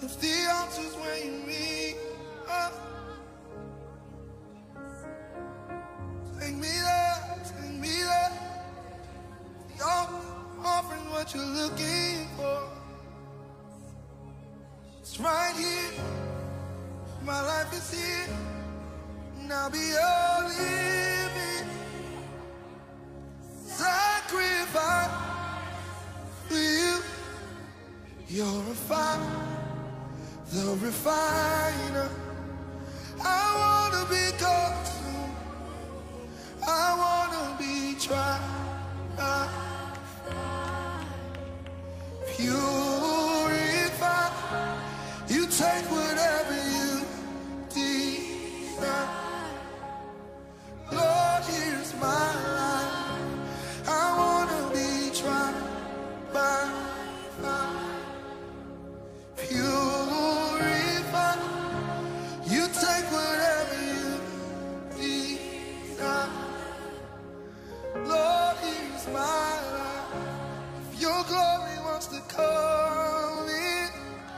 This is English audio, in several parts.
If the altar's where you meet us, take me there, take me there. The altar offering what you're looking for. It's right here. My life is here, and I'll be your living sacrifice for you. You're a fire, the refiner. I wanna be consumed, I wanna be tried, purified. You take whatever you desire. Lord, here's my life. I wanna be tried by fire. Purified. You take whatever you desire. Lord, here's my life. If your glory wants to come in,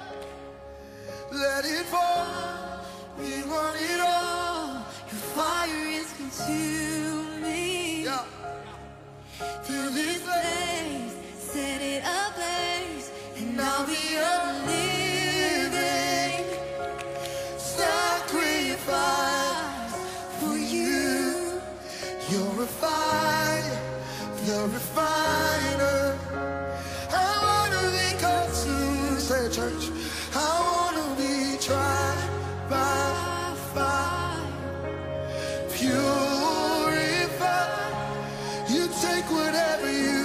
let it fall. We want it all. Your fire is consuming. Yeah. Fill this place, set it ablaze, and I'll be a living sacrifice for you. You're a fire, the refiner. I wanna be consumed. Say it, church. I wanna be tried by fire. Purified. You take whatever you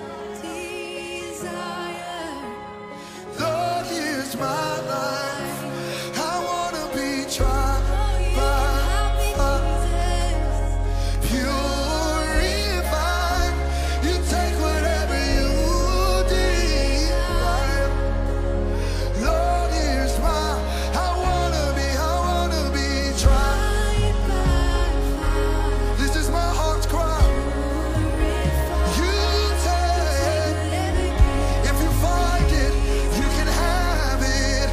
desire. Lord, here's my life. I wanna be tried Oh, by you fire. Purified. You take whatever you desire. Lord, here's my. I wanna be tried. This is my heart's cry. You take. If you find it, you can have it.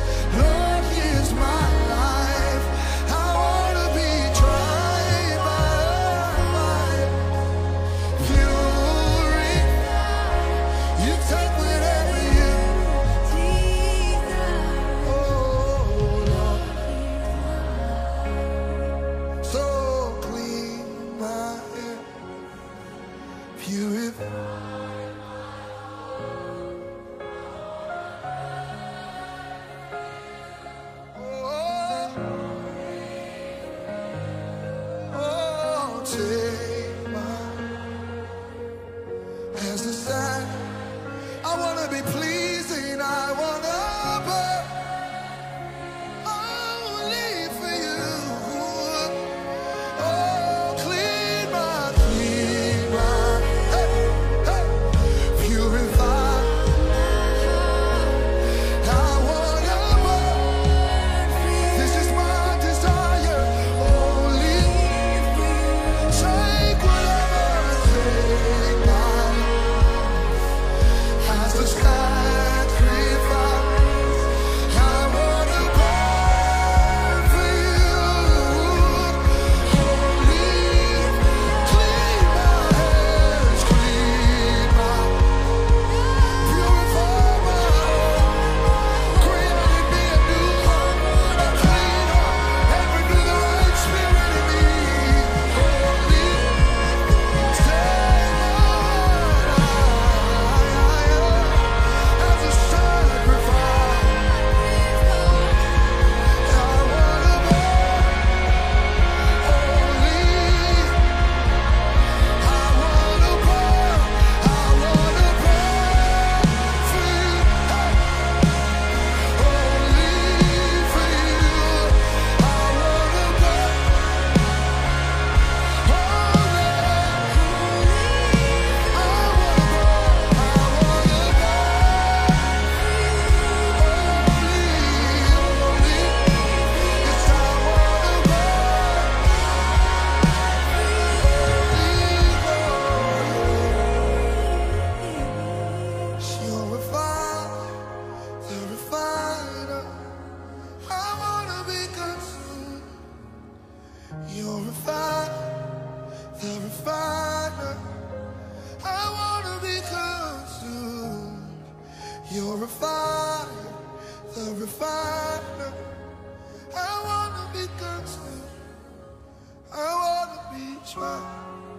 refiner, the refiner. I wanna be consumed, I wanna be tried,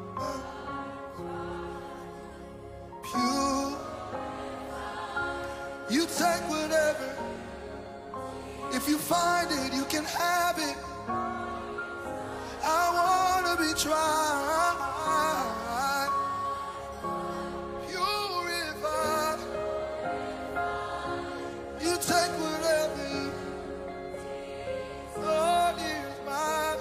pure. You take whatever. If you find it, you can have it. I wanna be tried, purified. You take whatever. Lord, here's mine.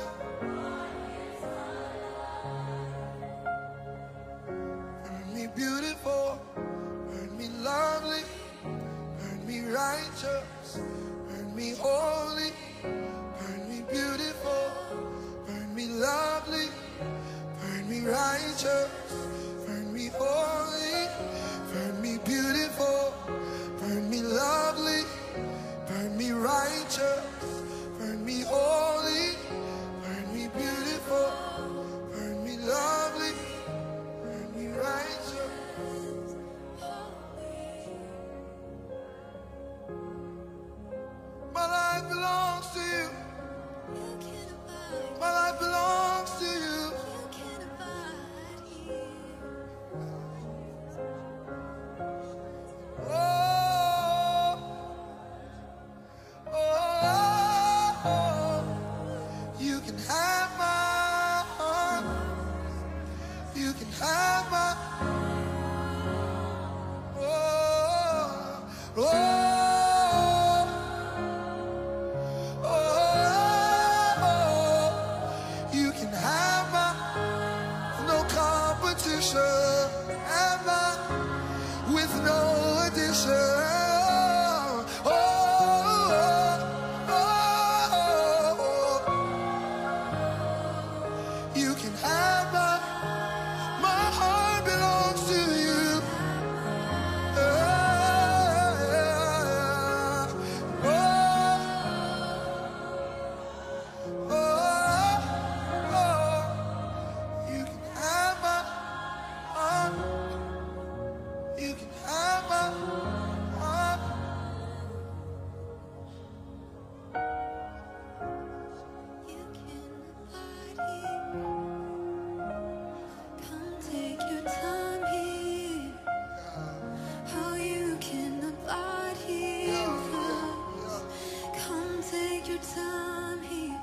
Burn me beautiful, burn me lovely, burn me righteous, burn me holy, burn me beautiful, burn me lovely, burn me righteous, burn me holy, burn me beautiful, burn me lovely, burn me righteous, burn me holy, burn me beautiful, burn me lovely, burn me righteous. My life belongs to you. My life belongs to you. Oh, oh, oh. You can have my heart. You can have my. Oh, oh. With no addition. Oh, oh, oh. You can have my heart belongs to you. Oh, oh, oh. You can have my heart. You can have my heart. You can abide here. Come take your time here. Oh, you can abide here. Come take your time here.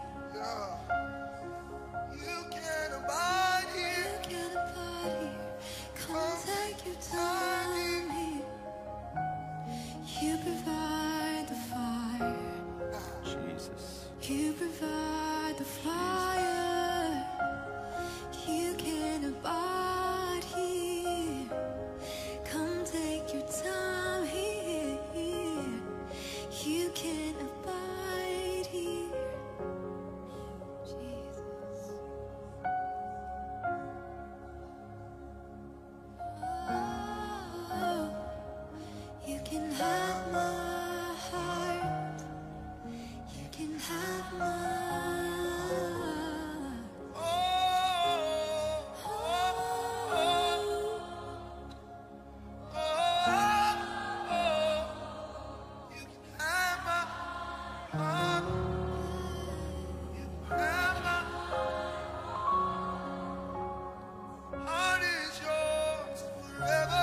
You can abide here. You can abide here. Come take your time here. You provide the fire. Jesus. You provide the fire. You can abide here. Come take your time here. You can abide here. Jesus. Oh, you can have my heart. You can have my. Oh, oh, oh, oh, oh. You can have my heart. You can have my heart is yours forever.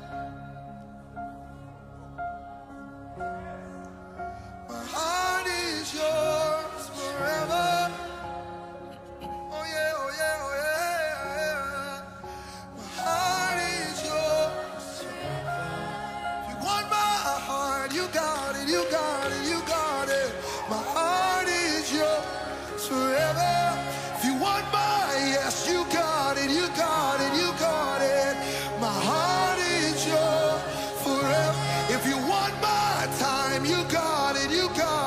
My heart is yours forever. Oh yeah, oh yeah, oh yeah. My heart is yours. If you want my heart, you got it, you got it, you got it. My heart is yours forever. If you want my yes, you got it, you got it, you got it. My heart is yours forever. If you want my time, you got it, you got it.